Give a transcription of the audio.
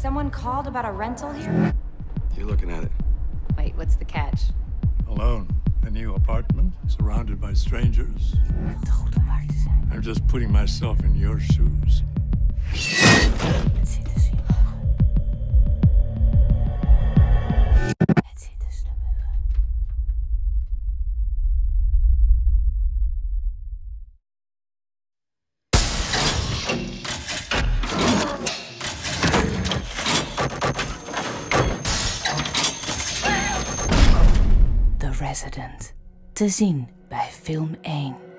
Someone called about a rental here? You're looking at it. Wait, what's the catch? Alone, a new apartment, surrounded by strangers. I'm just putting myself in your shoes. The Resident. Te zien bij Film1.